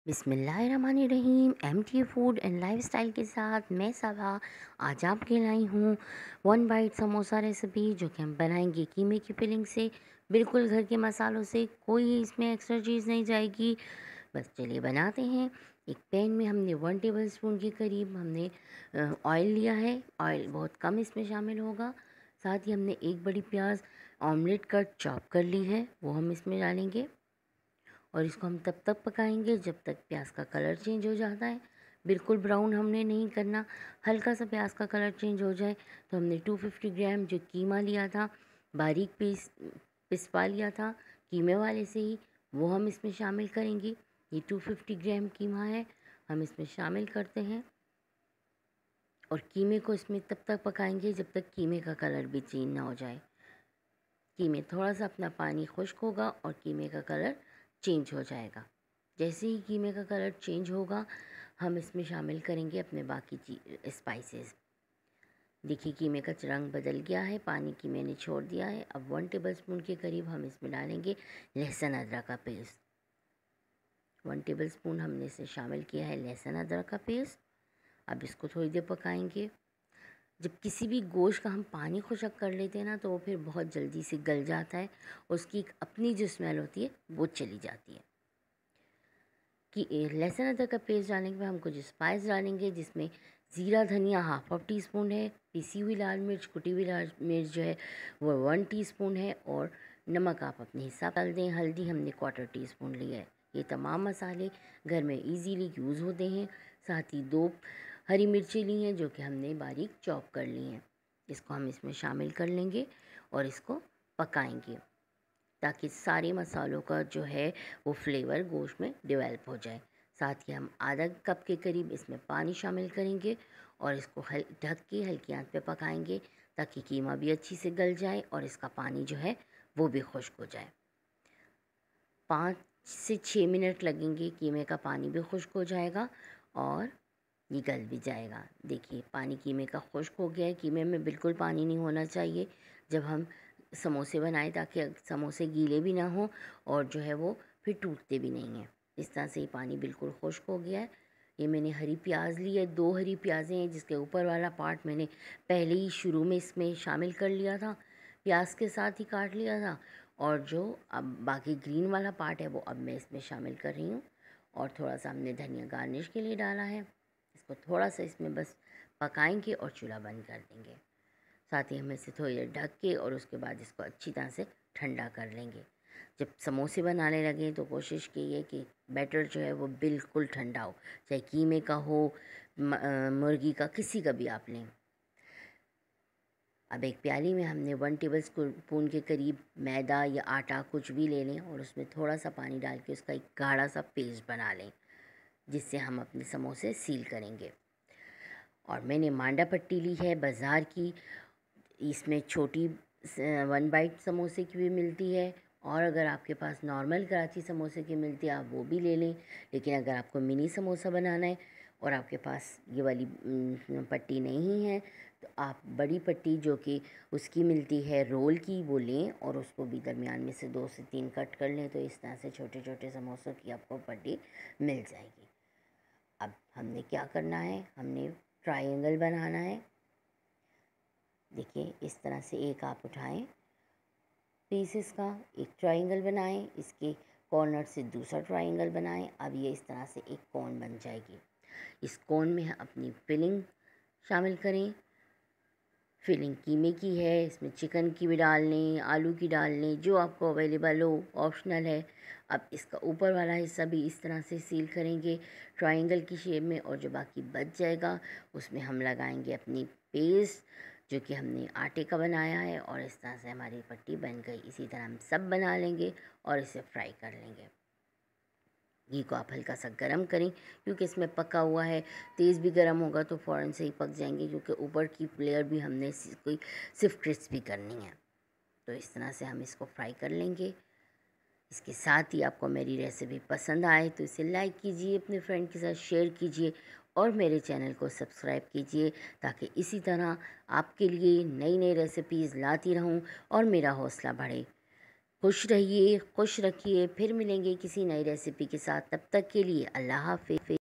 बिस्मिल्लाहिर्रहमानिर्रहीम। MT food and lifestyle के साथ मैं सबा आज आपके लाई हूँ वन बाइट समोसा रेसिपी, जो कि हम बनाएंगे कीमे की फिलिंग से, बिल्कुल घर के मसालों से। कोई इसमें एक्स्ट्रा चीज़ नहीं जाएगी। बस चलिए बनाते हैं। एक पैन में हमने 1 टेबल स्पून के करीब हमने ऑयल लिया है। ऑयल बहुत कम इसमें शामिल होगा। साथ ही हमने एक बड़ी प्याज ऑमलेट कट चॉप कर ली है, वो हम इसमें डालेंगे और इसको हम तब तक पकाएंगे जब तक प्याज का कलर चेंज हो जाता है। बिल्कुल ब्राउन हमने नहीं करना, हल्का सा प्याज का कलर चेंज हो जाए तो हमने 250 ग्राम जो कीमा लिया था, बारीक पिसवा लिया था कीमे वाले से ही, वो हम इसमें शामिल करेंगे। ये 250 ग्राम कीमा है, हम इसमें शामिल करते हैं और कीमे को इसमें तब तक पकाएंगे जब तक कीमे का कलर भी चेंज ना हो जाए। कीमे थोड़ा सा अपना पानी खुश्क होगा और कीमे का कलर चेंज हो जाएगा। जैसे ही कीमे का कलर चेंज होगा हम इसमें शामिल करेंगे अपने बाकी स्पाइसेस। देखिए कीमे का रंग बदल गया है, पानी कीमे ने छोड़ दिया है। अब 1 टेबल स्पून के करीब हम इसमें डालेंगे लहसुन अदरक का पेस्ट। 1 टेबल स्पून हमने इसे शामिल किया है लहसुन अदरक का पेस्ट। अब इसको थोड़ी देर पकाएंगे। जब किसी भी गोश्त का हम पानी खुशक कर लेते हैं ना, तो वो फिर बहुत जल्दी से गल जाता है, उसकी एक अपनी जो स्मेल होती है वो चली जाती है। कि लहसुन अदरक का पेस्ट डालने के बाद हम कुछ स्पाइस डालेंगे, जिसमें ज़ीरा धनिया ½ टीस्पून है, पिसी हुई लाल मिर्च, कुटी हुई लाल मिर्च जो है वो 1 टीस्पून है, और नमक आप अपने हिसाब डाल दें। हल्दी हमने क्वार्टर टीस्पून लिया है। ये तमाम मसाले घर में इजीली यूज़ होते हैं। साथ ही 2 हरी मिर्ची ली हैं जो कि हमने बारीक चॉप कर ली हैं। इसको हम इसमें शामिल कर लेंगे और इसको पकाएंगे ताकि सारे मसालों का जो है वो फ्लेवर गोश्त में डेवलप हो जाए। साथ ही हम आधा कप के करीब इसमें पानी शामिल करेंगे और इसको ढक के हल्की आंच पे पकाएंगे ताकि कीमा भी अच्छी से गल जाए और इसका पानी जो है वो भी खुश्क हो जाए। 5 से 6 मिनट लगेंगे, कीमे का पानी भी खुश्क हो जाएगा और ये गल भी जाएगा। देखिए पानी कीमे का खुश्क हो गया है। कीमे में बिल्कुल पानी नहीं होना चाहिए जब हम समोसे बनाएं, ताकि समोसे गीले भी ना हो और जो है वो फिर टूटते भी नहीं हैं। इस तरह से ये पानी बिल्कुल खुश्क हो गया है। ये मैंने हरी प्याज ली है, 2 हरी प्याज़ें हैं, जिसके ऊपर वाला पार्ट मैंने पहले ही शुरू में इसमें शामिल कर लिया था, प्याज के साथ ही काट लिया था, और जो अब बाकी ग्रीन वाला पार्ट है वो अब मैं इसमें शामिल कर रही हूँ। और थोड़ा सा हमने धनिया गार्निश के लिए डाला है। इसको थोड़ा सा इसमें बस पकाएंगे और चूल्हा बंद कर देंगे। साथ ही हम इसे थोड़ी देर ढक के और उसके बाद इसको अच्छी तरह से ठंडा कर लेंगे। जब समोसे बनाने लगें तो कोशिश कीजिए कि बैटर जो है वो बिल्कुल ठंडा हो, चाहे कीमे का हो, मुर्गी का, किसी का भी आप लें। अब एक प्याली में हमने 1 टेबल स्पून के करीब मैदा या आटा कुछ भी ले लें और उसमें थोड़ा सा पानी डाल के उसका एक गाढ़ा सा पेस्ट बना लें, जिससे हम अपने समोसे सील करेंगे। और मैंने मांडा पट्टी ली है बाज़ार की। इसमें छोटी 1 बाइट समोसे की भी मिलती है, और अगर आपके पास नॉर्मल कराची समोसे की मिलती है आप वो भी ले लें। लेकिन अगर आपको मिनी समोसा बनाना है और आपके पास ये वाली पट्टी नहीं है, तो आप बड़ी पट्टी जो कि उसकी मिलती है रोल की, वो लें और उसको भी दरमियान में से 2 से 3 कट कर लें, तो इस तरह से छोटे छोटे समोसों की आपको पट्टी मिल जाएगी। अब हमने क्या करना है, हमने ट्रायंगल बनाना है। देखिए इस तरह से एक आप उठाएं पीसेस का, एक ट्रायंगल बनाएं, इसके कॉर्नर से दूसरा ट्रायंगल बनाएं। अब ये इस तरह से एक कोन बन जाएगी। इस कोन में अपनी फिलिंग शामिल करें। फिलिंग कीमे की है, इसमें चिकन की भी डाल लें, आलू की डाल लें, जो आपको अवेलेबल हो, ऑप्शनल है। अब इसका ऊपर वाला हिस्सा भी इस तरह से सील करेंगे ट्रायंगल की शेप में, और जो बाकी बच जाएगा उसमें हम लगाएंगे अपनी पेस्ट जो कि हमने आटे का बनाया है, और इस तरह से हमारी पट्टी बन गई। इसी तरह हम सब बना लेंगे और इसे फ्राई कर लेंगे। घी को आप हल्का सा गरम करें, क्योंकि इसमें पका हुआ है। तेज़ भी गरम होगा तो फ़ौरन से ही पक जाएंगे, क्योंकि ऊपर की लेयर भी हमने कोई सिर्फ क्रिस्पी करनी है। तो इस तरह से हम इसको फ्राई कर लेंगे। इसके साथ ही आपको मेरी रेसिपी पसंद आए तो इसे लाइक कीजिए, अपने फ्रेंड के साथ शेयर कीजिए और मेरे चैनल को सब्सक्राइब कीजिए, ताकि इसी तरह आपके लिए नई नई रेसिपीज़ लाती रहूं और मेरा हौसला बढ़े। खुश रहिए, खुश रखिए। फिर मिलेंगे किसी नई रेसिपी के साथ। तब तक के लिए अल्लाह हाफ़िज़।